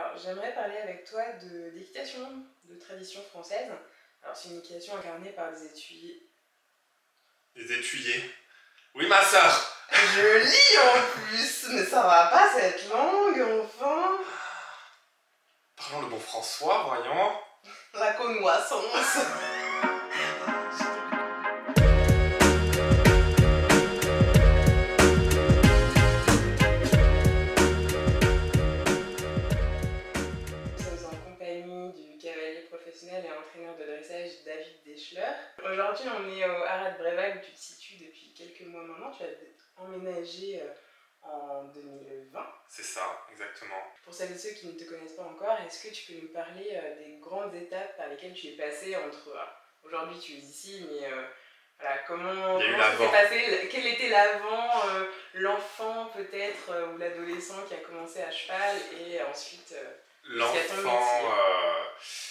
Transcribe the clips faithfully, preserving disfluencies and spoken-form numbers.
Alors, j'aimerais parler avec toi de d'équitation, de tradition française. Alors, c'est une équitation incarnée par des écuyers. Des écuyers? Oui, ma sœur! Je lis en plus, mais ça va pas cette langue, enfin. Parlons le bon François, voyons. La connoissance. Nous sommes en compagnie du cavalier professionnel et entraîneur de dressage David Deschler. Aujourd'hui, on est au Haras de Bréval où tu te situes depuis quelques mois maintenant. Tu as emménagé en deux mille vingt. C'est ça, exactement. Pour celles et ceux qui ne te connaissent pas encore, est-ce que tu peux nous parler des grandes étapes par lesquelles tu es passé entre... Aujourd'hui, tu es ici, mais euh, voilà, comment, Il y a eu comment ça s'est l'avant. passé? Quel était l'avant, euh, l'enfant peut-être, euh, ou l'adolescent qui a commencé à cheval et ensuite... Euh, L'enfant, euh,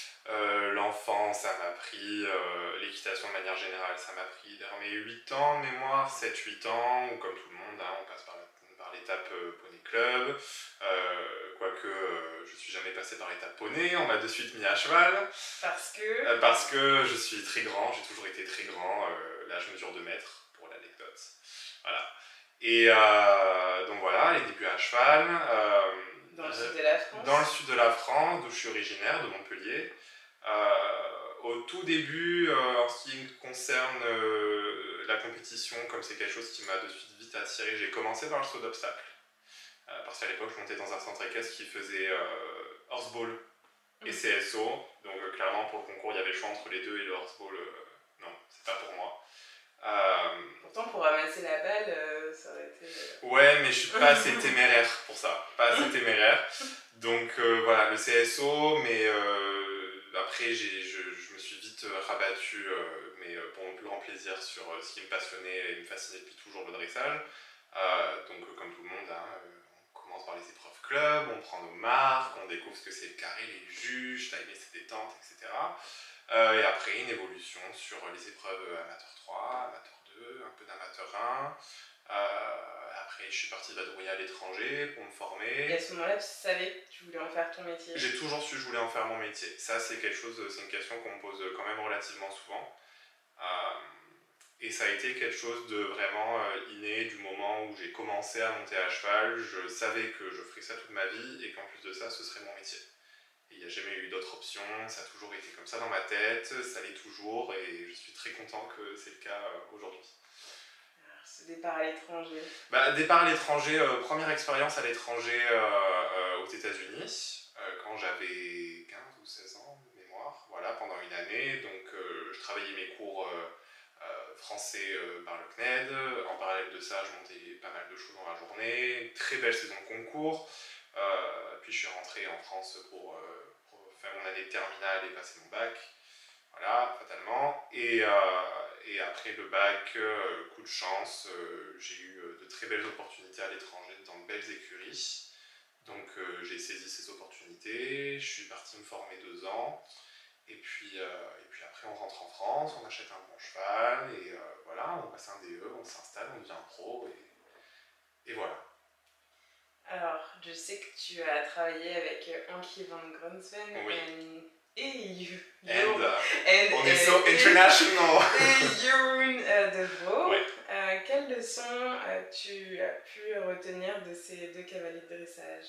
euh, l'enfant, ça m'a pris, euh, l'équitation de manière générale, ça m'a pris vers mes huit ans de mémoire, sept huit ans, ou comme tout le monde, hein, on passe par, par l'étape euh, poney club, euh, quoique euh, je suis jamais passé par l'étape poney, on m'a de suite mis à cheval. Parce que euh, Parce que je suis très grand, j'ai toujours été très grand, euh, là je mesure deux mètres, pour l'anecdote. Voilà. Et euh, donc voilà, les débuts à cheval. Euh, Dans le sud de la France. Dans le sud de la France, d'où je suis originaire, de Montpellier. Euh, au tout début, euh, en ce qui me concerne euh, la compétition, comme c'est quelque chose qui m'a de suite vite attiré, j'ai commencé par le saut d'obstacle. Euh, parce qu'à l'époque, je montais dans un centre équestre qui faisait euh, horseball et C S O. Donc euh, clairement, pour le concours, il y avait le choix entre les deux et le horseball, euh, non, c'est pas pour moi. Euh... Pourtant, pour ramasser la balle, euh, ça aurait été... Ouais, mais je suis pas assez téméraire pour ça. Pas assez téméraire. Donc euh, voilà, le C S O, mais euh, après, j'ai, je, je me suis vite rabattu, euh, mais pour mon plus grand plaisir, sur ce qui me passionnait et me fascinait depuis toujours, le dressage. Euh, donc comme tout le monde, hein, on commence par les épreuves club, on prend nos marques, on découvre ce que c'est le carré, les juges, timer ses détentes, et cetera. Euh, et après, une évolution sur les épreuves amateur trois, amateur deux, un peu d'amateur un. Euh, après, je suis parti vadrouiller à l'étranger pour me former. Et à ce moment-là, tu savais que tu voulais en faire ton métier? J'ai toujours su que je voulais en faire mon métier. Ça, c'est quelque chose, c'est une question qu'on me pose quand même relativement souvent. Euh, et ça a été quelque chose de vraiment inné du moment où j'ai commencé à monter à cheval. Je savais que je ferais ça toute ma vie et qu'en plus de ça, ce serait mon métier. Il n'y a jamais eu d'autres options, ça a toujours été comme ça dans ma tête, ça l'est toujours et je suis très content que c'est le cas aujourd'hui. Alors, ce départ à l'étranger bah, Départ à l'étranger, euh, première expérience à l'étranger euh, euh, aux États-Unis, euh, quand j'avais quinze ou seize ans de mémoire, voilà, pendant une année. Donc euh, je travaillais mes cours euh, euh, français euh, par le C N E D, en parallèle de ça, je montais pas mal de choses dans la journée, très belle saison de concours. Euh, puis je suis rentré en France pour, euh, pour faire mon année de terminale et passer mon bac, voilà, fatalement. Et, euh, et après le bac, euh, coup de chance, euh, j'ai eu de très belles opportunités à l'étranger dans de belles écuries. Donc euh, j'ai saisi ces opportunités, je suis parti me former deux ans. Et puis, euh, et puis après on rentre en France, on achète un bon cheval, et euh, voilà, on passe un D E, on s'installe, on devient pro, et, et voilà. Alors, je sais que tu as travaillé avec Ankie van Grunsven oui. et you, and, uh, and, on est so international. Et Jeroen uh, De Vaux. Oui. Euh, quelles leçons uh, tu as pu retenir de ces deux cavaliers de dressage?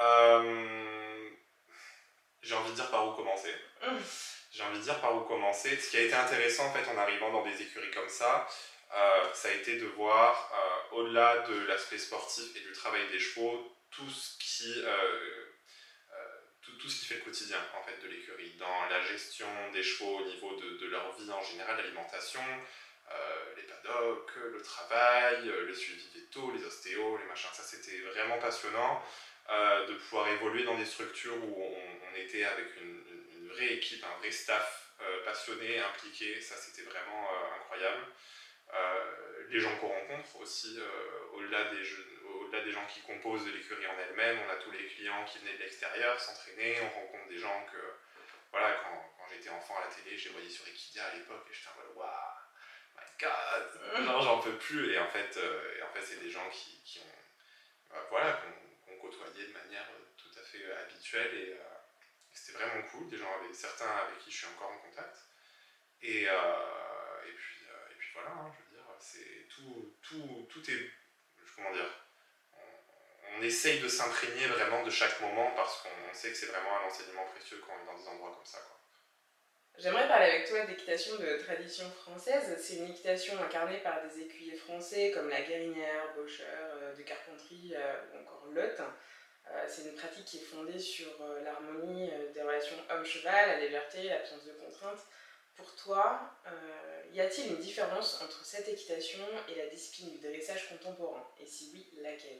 euh, J'ai envie de dire par où commencer. Mmh. J'ai envie de dire par où commencer. Ce qui a été intéressant en fait en arrivant dans des écuries comme ça, euh, ça a été de voir, euh, au-delà de l'aspect sportif et du travail des chevaux, tout ce qui, euh, euh, tout, tout ce qui fait le quotidien en fait, de l'écurie, dans la gestion des chevaux au niveau de, de leur vie en général, l'alimentation, euh, les paddocks, le travail, le suivi veto, les ostéos, les machins. Ça c'était vraiment passionnant. Euh, de pouvoir évoluer dans des structures où on, on était avec une, une, une vraie équipe, un vrai staff euh, passionné, impliqué, ça c'était vraiment euh, incroyable. Euh, les gens qu'on rencontre aussi, euh, au-delà des, au-delà des gens qui composent l'écurie en elle-même, on a tous les clients qui venaient de l'extérieur s'entraîner, on rencontre des gens que, voilà, quand, quand j'étais enfant à la télé, je les voyais sur Equidia à l'époque et j'étais en mode waouh, my god, genre j'en peux plus. Et en fait, euh, et en fait c'est des gens qui, qui ont, euh, voilà, qu'on côtoyer de manière tout à fait euh, habituel et euh, c'était vraiment cool. Des gens avec certains avec qui je suis encore en contact. Et, euh, et, puis, euh, et puis voilà, hein, je veux dire, c'est tout, tout, tout est, comment dire, on, on essaye de s'imprégner vraiment de chaque moment parce qu'on sait que c'est vraiment un enseignement précieux quand on est dans des endroits comme ça, quoi. J'aimerais parler avec toi d'équitation de tradition française. C'est une équitation incarnée par des écuyers français comme la Guérinière, Baucheur, de Carpentry ou encore Lot. C'est une pratique qui est fondée sur l'harmonie des relations homme-cheval, la légèreté, l'absence de contraintes. Pour toi, euh, y a-t-il une différence entre cette équitation et la discipline du dressage contemporain? Et si oui, laquelle?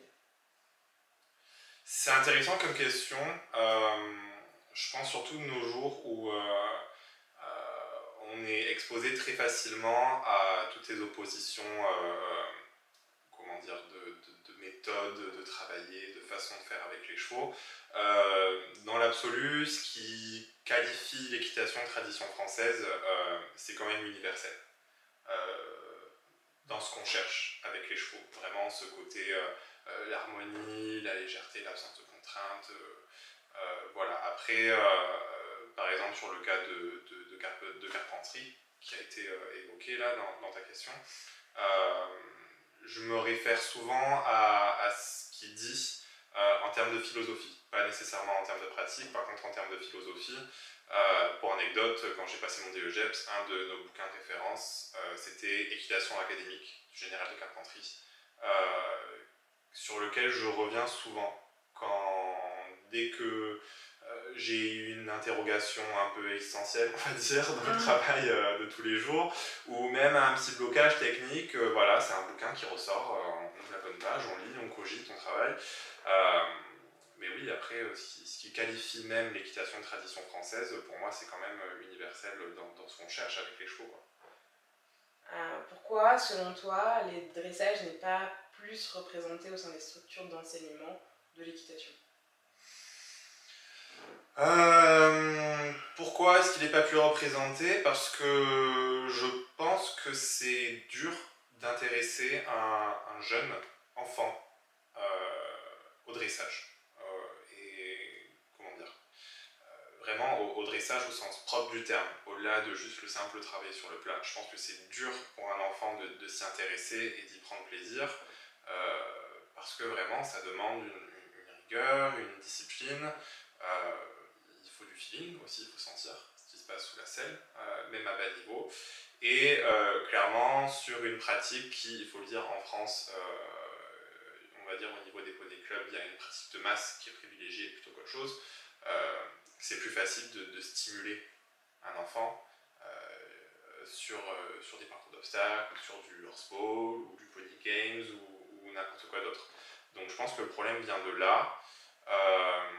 C'est intéressant comme question. Euh, je pense surtout de nos jours où euh, euh, on est exposé très facilement à toutes ces oppositions, euh, comment dire, de, de, de méthodes de travailler, de façon de faire avec les chevaux. Euh, dans l'absolu, ce qui qualifie l'équitation de tradition française, euh, c'est quand même universel. Euh, dans ce qu'on cherche avec les chevaux. Vraiment ce côté euh, euh, l'harmonie, la légèreté, l'absence de contraintes. Euh, euh, voilà. Après, euh, par exemple, sur le cas de, de, de, Carpe, de Carpentry, qui a été euh, évoqué là dans, dans ta question, euh, je me réfère souvent à, à ce qu'il dit euh, en termes de philosophie, pas nécessairement en termes de pratique, par contre en termes de philosophie. Euh, pour anecdote, quand j'ai passé mon D E G E P S, un de nos bouquins de référence, euh, c'était Équitation académique du général de Carpentry, euh, sur lequel je reviens souvent quand, dès que euh, j'ai une interrogation un peu existentielle, on va dire, dans le travail euh, de tous les jours, ou même un petit blocage technique. Euh, voilà, c'est un bouquin qui ressort, euh, on ouvre la bonne page, on lit, on cogite, on travaille. Euh, Mais oui, après, ce qui, ce qui qualifie même l'équitation de tradition française, pour moi, c'est quand même universel dans, dans ce qu'on cherche avec les chevaux, quoi. Euh, pourquoi, selon toi, les dressages n'est pas plus représenté au sein des structures d'enseignement de l'équitation? euh, Pourquoi est-ce qu'il n'est pas plus représenté? Parce que je pense que c'est dur d'intéresser un, un jeune enfant euh, au dressage. Vraiment au, au dressage au sens propre du terme, au-delà de juste le simple travail sur le plat. Je pense que c'est dur pour un enfant de, de s'y intéresser et d'y prendre plaisir, euh, parce que vraiment ça demande une, une, une rigueur, une discipline, euh, il faut du feeling aussi, il faut sentir ce qui se passe sous la selle, euh, même à bas niveau, et euh, clairement sur une pratique qui, il faut le dire en France, euh, on va dire au niveau des poneys clubs, il y a une pratique de masse qui est privilégiée plutôt qu'autre chose. Euh, c'est plus facile de, de stimuler un enfant euh, sur, euh, sur des parcours d'obstacles, sur du horseball ou du pony games ou, ou n'importe quoi d'autre. Donc je pense que le problème vient de là. Euh,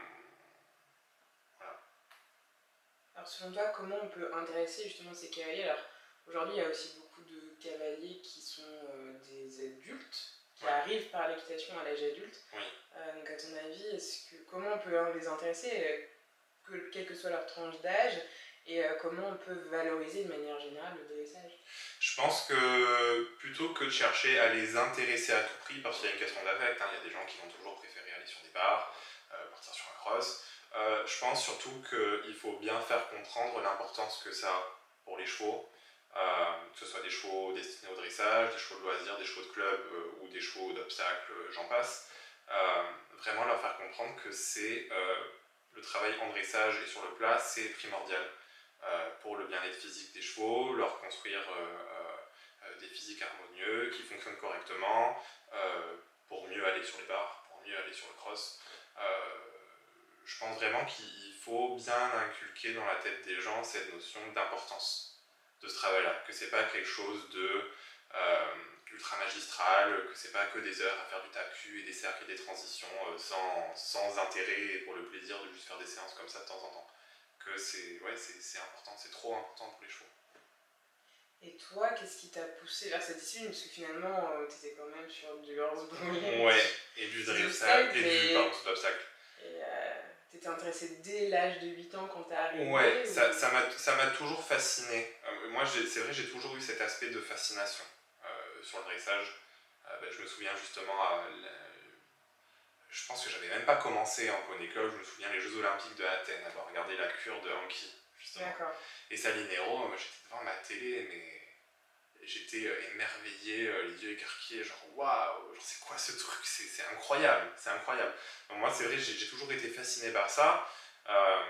voilà. Alors selon toi, comment on peut intéresser justement ces cavaliers? Alors aujourd'hui, il y a aussi beaucoup de cavaliers qui sont euh, des adultes, qui ouais. arrivent par l'équitation à l'âge adulte. Oui. Euh, donc à ton avis, est-ce que, comment on peut les intéresser, que, quelle que soit leur tranche d'âge, et euh, comment on peut valoriser de manière générale le dressage? Je pense que plutôt que de chercher à les intéresser à tout prix, parce qu'il y a une question d'affect, hein, il y a des gens qui vont toujours préférer aller sur des bars, euh, partir sur un cross, euh, je pense surtout qu'il faut bien faire comprendre l'importance que ça a pour les chevaux, euh, que ce soit des chevaux destinés au dressage, des chevaux de loisirs, des chevaux de club euh, ou des chevaux d'obstacles, j'en passe. Euh, vraiment leur faire comprendre que c'est euh, le travail en dressage et sur le plat, c'est primordial euh, pour le bien-être physique des chevaux, leur construire euh, euh, des physiques harmonieux qui fonctionnent correctement euh, pour mieux aller sur les barres, pour mieux aller sur le cross. Euh, je pense vraiment qu'il faut bien inculquer dans la tête des gens cette notion d'importance de ce travail-là, que c'est pas quelque chose de euh, ultra magistral, que c'est pas que des heures à faire du tapu et des cercles et des transitions euh, sans, sans intérêt et pour le plaisir de juste faire des séances comme ça de temps en temps. Que c'est ouais, c'est important, c'est trop important pour les chevaux. Et toi, qu'est-ce qui t'a poussé vers cette discipline? Parce que finalement, euh, t'étais quand même sur du horseball. Ouais, et du dressage, et mais... du pardon, tout obstacle. Et euh, t'étais intéressé dès l'âge de huit ans quand t'es arrivé? Ouais, ou... ça, ça, m'a, ça m'a toujours fasciné. Euh, moi, j'ai, c'est vrai, j'ai toujours eu cet aspect de fascination euh, sur le dressage. Euh, ben, je me souviens justement à je pense que j'avais même pas commencé en poney club. Je me souviens les Jeux Olympiques de Athènes, avoir regardé la cure de Anki, justement. D'accord. Et Salinero, j'étais devant ma télé, mais j'étais émerveillé, les yeux écarquillés, genre waouh, c'est quoi ce truc, c'est incroyable, c'est incroyable. Donc moi, c'est vrai, j'ai toujours été fasciné par ça. Euh,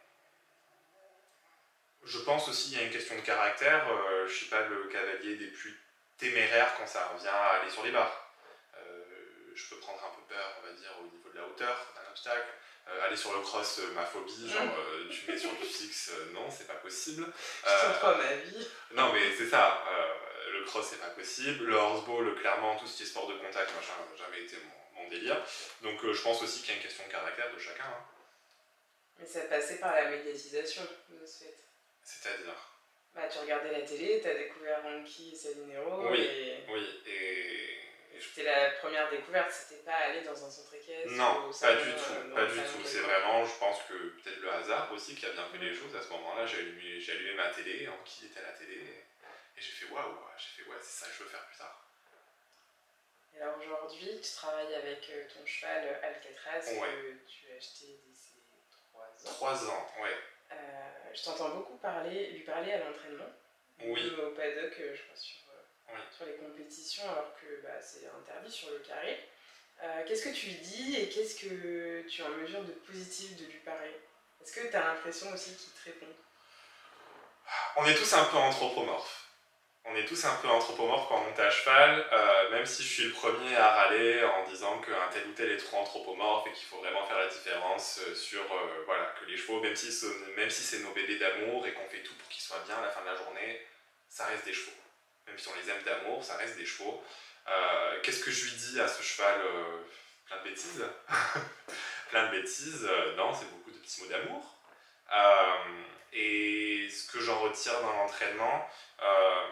je pense aussi qu'il y a une question de caractère. Euh, je suis pas le cavalier des plus téméraires quand ça revient à aller sur les barres. Euh, je peux prendre un peu peur, on va dire, au niveau de la hauteur d'un obstacle. Euh, aller sur le cross, euh, ma phobie, genre euh, tu mets sur du fixe, euh, non, c'est pas possible. Je euh, comprends ma vie. Non, mais c'est ça. Euh, le cross, c'est pas possible. Le horseball, clairement, tout ce qui est sport de contact, machin, jamais été mon, mon délire. Donc euh, je pense aussi qu'il y a une question de caractère de chacun. Hein. Mais ça passait par la médiatisation de ce fait. C'est-à-dire bah, tu regardais la télé, t'as découvert Anki et Salinero. Oui, et... oui, et... C'était la première découverte, c'était pas aller dans un centre équestre. Non, ou pas du tout, euh, pas du tout. C'est vraiment, je pense que peut-être le hasard aussi qui a bien fait mmh. les choses. À ce moment-là, j'ai allumé, allumé ma télé, Anki était à la télé, et j'ai fait waouh, j'ai fait ouais, c'est ça que je veux faire plus tard. Et alors aujourd'hui, tu travailles avec ton cheval Alcatraz ouais. que tu as acheté d'ici trois ans. Trois ans, ouais. Euh, je t'entends beaucoup parler, lui parler à l'entraînement. Oui. Au paddock, je crois, sur, oui. sur les compétitions, alors que bah, c'est interdit sur le carré. Euh, qu'est-ce que tu lui dis et qu'est-ce que tu es en mesure de positif de lui parler? Est-ce que tu as l'impression aussi qu'il te répond? On est tous un peu anthropomorphes. On est tous un peu anthropomorphes quand on monte à cheval, euh, même si je suis le premier à râler en disant qu'un tel ou tel est trop anthropomorphe et qu'il faut vraiment faire la différence sur euh, voilà, que les chevaux, même si, même si c'est nos bébés d'amour et qu'on fait tout pour qu'ils soient bien à la fin de la journée, ça reste des chevaux. Même si on les aime d'amour, ça reste des chevaux. Euh, Qu'est-ce que je lui dis à ce cheval? euh, Plein de bêtises. Plein de bêtises. Euh, non, c'est beaucoup de petits mots d'amour. Euh, et ce que j'en retire dans l'entraînement, euh,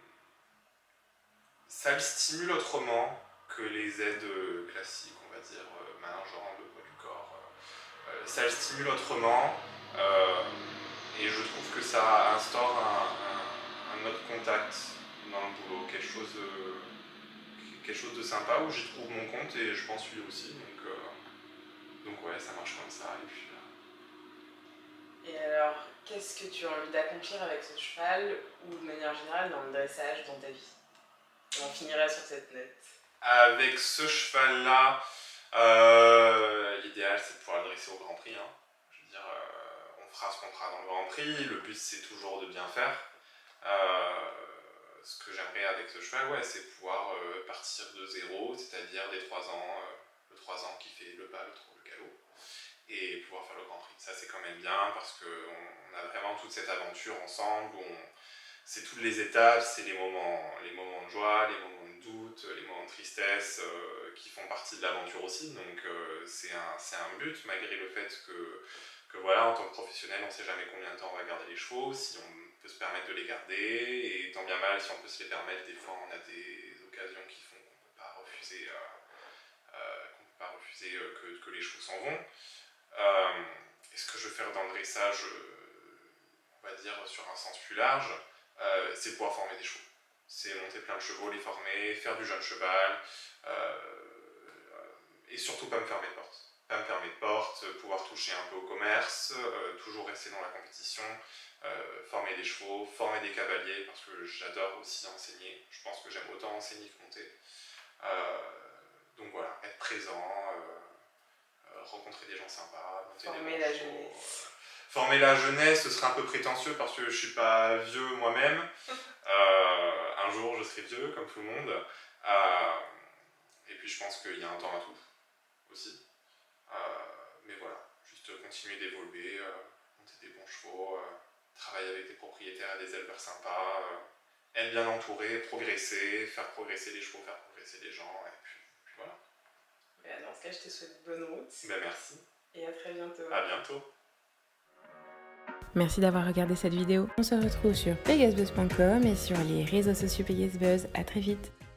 ça le stimule autrement que les aides classiques, on va dire, euh, main, jambe, poids du corps. Euh, ça le stimule autrement euh, et je trouve que ça instaure un, un, un autre contact dans le boulot, quelque chose de, quelque chose de sympa où j'y trouve mon compte et je pense lui aussi. Donc, euh, donc ouais, ça marche comme ça. Et, puis, euh... et alors, qu'est-ce que tu as envie d'accomplir avec ce cheval ou de manière générale dans le dressage, dans ta vie? Et on finira sur cette note. Avec ce cheval-là, euh, l'idéal c'est de pouvoir le dresser au Grand Prix. Hein. Je veux dire, euh, on fera ce qu'on fera dans le Grand Prix. Le but c'est toujours de bien faire. Euh, ce que j'aimerais avec ce cheval, ouais, c'est pouvoir euh, partir de zéro, c'est-à-dire des trois ans, euh, le trois ans qui fait le pas, le trot, le galop, et pouvoir faire le Grand Prix. Ça c'est quand même bien parce qu'on on a vraiment toute cette aventure ensemble où on, c'est toutes les étapes, c'est les moments, les moments de joie, les moments de doute, les moments de tristesse euh, qui font partie de l'aventure aussi. Donc euh, c'est un, un but, malgré le fait que, que voilà, en tant que professionnel, on ne sait jamais combien de temps on va garder les chevaux, si on peut se permettre de les garder, et tant bien mal, si on peut se les permettre, des fois on a des occasions qui font qu'on ne peut pas refuser, euh, euh, qu'on peut pas refuser euh, que, que les chevaux s'en vont. Euh, Est-ce que je veux faire dans le dressage, euh, on va dire sur un sens plus large? Euh, c'est pouvoir former des chevaux. C'est monter plein de chevaux, les former, faire du jeune cheval, euh, et surtout pas me fermer de porte. Pas me fermer de porte, pouvoir toucher un peu au commerce, euh, toujours rester dans la compétition, euh, former des chevaux, former des cavaliers, parce que j'adore aussi enseigner. Je pense que j'aime autant enseigner que monter. Euh, donc voilà, être présent, euh, rencontrer des gens sympas, monter former des la chevaux, jeunesse. Former la jeunesse, ce serait un peu prétentieux parce que je suis pas vieux moi-même. Euh, un jour, je serai vieux, comme tout le monde. Euh, et puis, je pense qu'il y a un temps à tout, aussi. Euh, mais voilà, juste continuer d'évoluer, euh, monter des bons chevaux, euh, travailler avec des propriétaires et des éleveurs sympas, euh, être bien entouré, progresser, faire progresser les chevaux, faire progresser les gens, et puis, puis voilà. Ben, dans ce cas, je te souhaite bonne route. Ben, merci. Et à très bientôt. À bientôt. Merci d'avoir regardé cette vidéo. On se retrouve sur pegasbuzz point com et sur les réseaux sociaux Pegasbuzz. À très vite.